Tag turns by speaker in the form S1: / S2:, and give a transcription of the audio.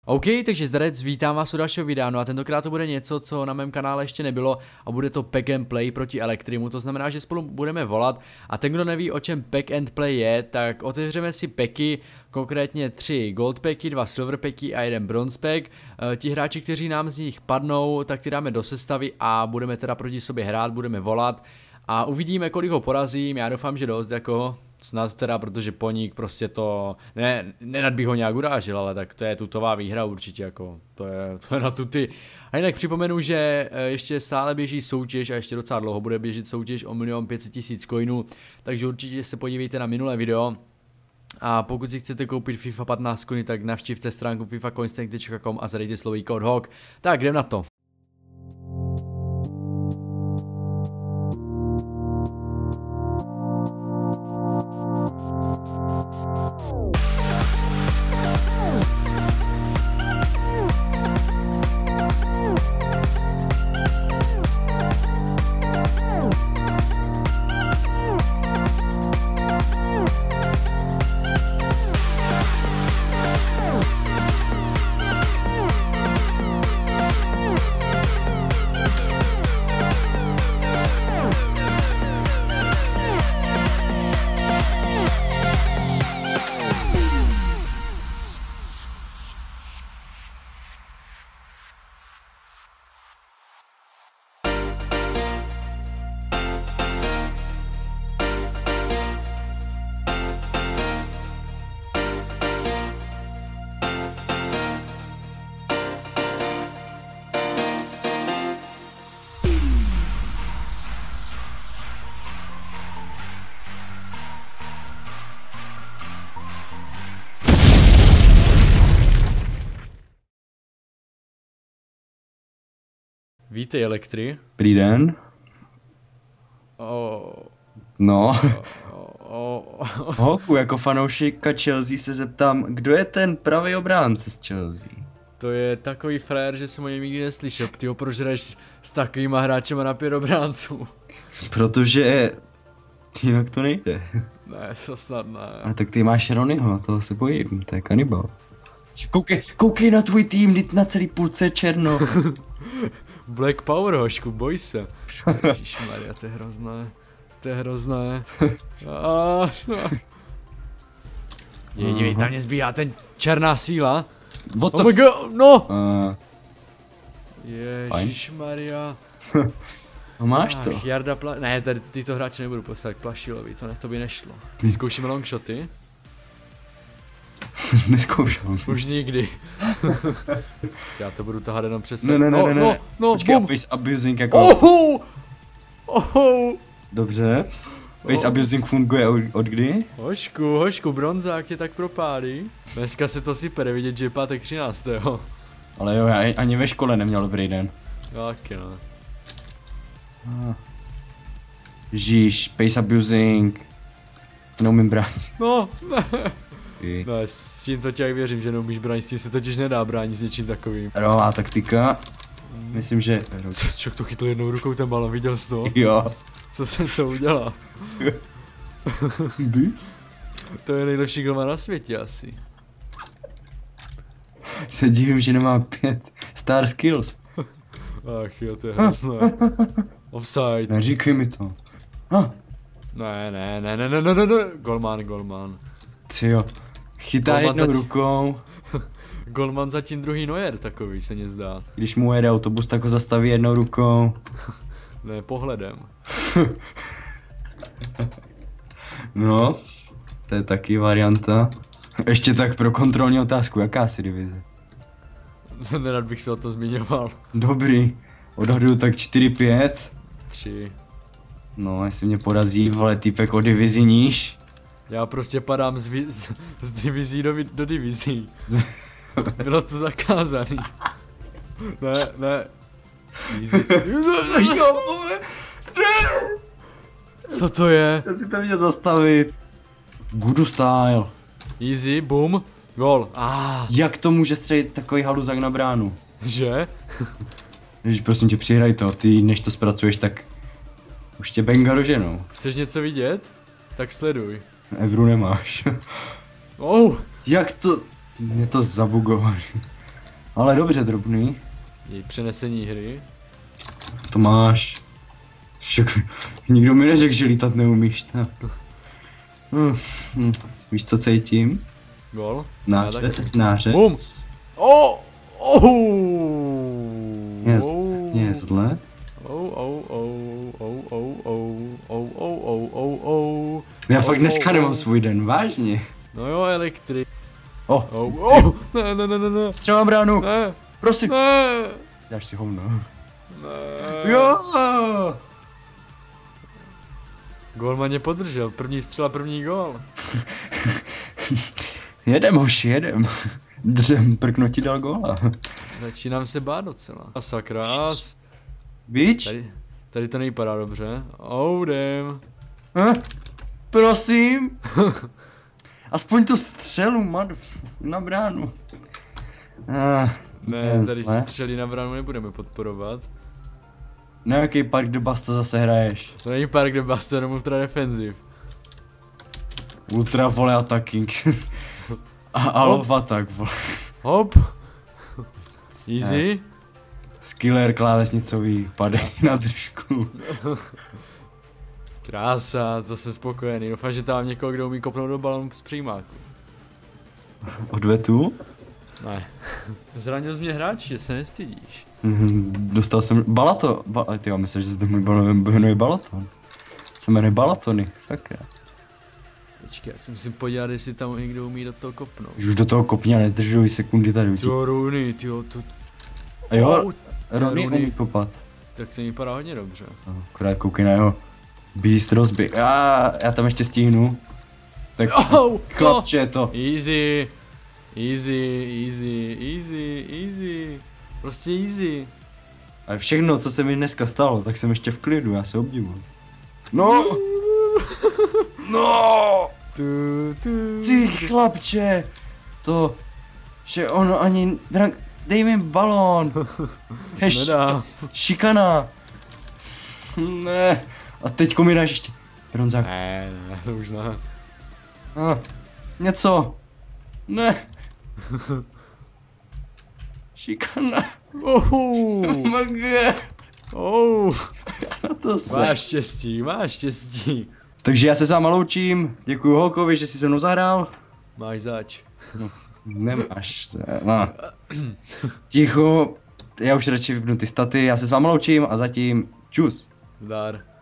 S1: OK, takže zdarec, vítám vás u dalšího videa, no a tentokrát to bude něco, co na mém kanále ještě nebylo a bude to Pack and Play proti Elektrimu, to znamená, že spolu budeme volat a ten, kdo neví, o čem Pack and Play je, tak otevřeme si packy, konkrétně 3 gold packy, 2 silver packy a 1 bronze pack. Ti hráči, kteří nám z nich padnou, tak ty dáme do sestavy a budeme teda proti sobě hrát, budeme volat a uvidíme, kolik ho porazím, já doufám, že dost, jako snad teda, protože Poník prostě to, nenad bych ho nějak urážil, ale tak to je tutová výhra určitě, jako, to je na tuty. A jinak připomenu, že ještě stále běží soutěž a ještě docela dlouho bude běžet soutěž o 1 500 000 coinů, takže určitě se podívejte na minulé video. A pokud si chcete koupit FIFA 15 coiny, tak navštivte stránku fifacoinstank.com a zadejte slový kód HOG. Tak jdem na to. Vítej, Elektri.
S2: Dobrý den. No. Hoku, jako fanoušika Chelsea se zeptám, kdo je ten pravý obránce z Chelsea?
S1: To je takový frajer, že jsem o něm nikdy neslyšel. Ty ho prožereš s takovýma hráčema na 5 obránců.
S2: Protože jinak to nejde.
S1: Ne, to snad ne.
S2: A tak ty máš Ronnyho, toho se bojím, to je kanibal. Koukej na tvůj tým, teď na celý půlce je černo.
S1: Black Power, hošku, boj se. Ježišmarja, to je hrozné. To je hrozné. Dívej, tam mě zbíhá ten černá síla.
S2: Oh
S1: my god, no! Ježišmarja.
S2: No máš to.
S1: Jarda ne, tady tyto hráče nebudu poslat k Plašilovi, to by nešlo. Vyzkoušíme longshoty?
S2: Neskoušel.
S1: Už nikdy. Já to budu tahat jenom přes
S2: Ne. Počkej, face abusing jako... Dobře. Face abusing funguje od kdy?
S1: Hošku, bronzák tě tak propálí. Dneska se to sypere, vidět, že je pátek 13.
S2: Ale jo, já ani ve škole neměl dobrý den.
S1: Taky no.
S2: Žíš, face abusing. Neumím bránit.
S1: No, ne, s tím to tě věřím, že neumíš bránit, s tím se totiž nedá bránit s něčím takovým.
S2: Rohová taktika. Myslím, že...
S1: Čok to chytl jednou rukou ten balon, viděl jsi to?
S2: Jo.
S1: Co jsem to udělal? To je nejlepší golman na světě asi.
S2: Se divím, že nemá 5 star skills.
S1: Ach jo, to je hrozné. Offside.
S2: Neříkej mi to.
S1: Ne. Golman.
S2: Tyjo. Chytá jednou rukou.
S1: Golman zatím druhý Neuer takový se mě zdá.
S2: Když mu jede autobus, tak ho zastaví jednou rukou.
S1: Ne, pohledem.
S2: No, to je taky varianta. Ještě tak pro kontrolní otázku, jaká si divize?
S1: Nerad bych se o to zmiňoval.
S2: Dobrý, odhaduju tak 4-5.
S1: 3.
S2: No, jestli mě porazí, vole, týpek o divizi níž.
S1: Já prostě padám z divizí do divizí. Bylo to zakázaný. Ne. Easy. Co to je?
S2: Já si to měl zastavit. Gudu style.
S1: Easy, boom, gol.
S2: Jak to může střelit takový haluzák na bránu?
S1: Že?
S2: Když prosím tě, přihraj to, ty než to zpracuješ, tak už tě benga doženou.
S1: Chceš něco vidět? Tak sleduj.
S2: Evru nemáš.
S1: Oh!
S2: Jak to... Mě to zabugovalo. Ale dobře, drobný.
S1: Její přenesení hry.
S2: To máš. Však nikdo mi neřekl, že lítat neumíš, tak. Víš, co cítím?
S1: Gol.
S2: Nářez.
S1: Bum. Oh! Oh!
S2: Je zle. Já fakt dneska nemám svůj den, vážně.
S1: No jo, elektrik. Ne.
S2: Střela bránu.
S1: Ne.
S2: Prosím.
S1: Ne.
S2: Dáš si hovno.
S1: Ne.
S2: Jo.
S1: Golman mě podržel, první střela, první gól.
S2: Jedem, hoši, jedem. Dřem, prkno ti dal góla.
S1: Začínám se bát docela. A sakra.
S2: Víč?
S1: Tady to nevypadá dobře. Oh damn.
S2: Prosím. Aspoň tu střelu, na bránu.
S1: Ne, tady střely na bránu nebudeme podporovat.
S2: Na jaký Park the Bus to zase hraješ?
S1: To není Park the Bus, to je jenom ultra defensive.
S2: Ultra vole attacking. A love attack vole.
S1: Hop. Easy.
S2: Skiller klávesnicový, padej na držku.
S1: Krása, to jsem spokojený. Doufám, že tam někoho, kdo umí kopnout do balonu z přijímáku.
S2: Odvetu?
S1: Ne. Zranil jsi mě hráč, že se nestydíš.
S2: Dostal jsem ty jo, myslím, že zde můj jmenuje Balaton. Se jmenuje Balatony, sakra.
S1: Počkej, já si musím podívat, jestli tam někdo umí do toho kopnout.
S2: Už do toho kopni a nezdržuj sekundy tady.
S1: Jo, Rooney, tyjo, to...
S2: A jo, Rooney umí kopat.
S1: Tak to vypadá hodně dobře.
S2: Akorát koukej na jeho beast rozběh. Já tam ještě stihnu. Tak chlapče je to.
S1: Easy. Prostě easy.
S2: A všechno, co se mi dneska stalo, tak jsem ještě v klidu, já se obdivuji. No! No! Ty chlapče! To, že ono ani... Dej mi balón!
S1: Nedá.
S2: Šikana! Ne. A teďko mi dáš ještě bronzák.
S1: Ne, to už ne.
S2: Něco. Ne. Šikana. Magie. To se.
S1: Máš štěstí.
S2: Takže já se s váma loučím, děkuju Holkovi, že jsi se mnou zahrál.
S1: Máš zač.
S2: No, nemáš se, no. Ticho, já už radši vypnu ty staty, já se s váma loučím a zatím čus.
S1: Zdar.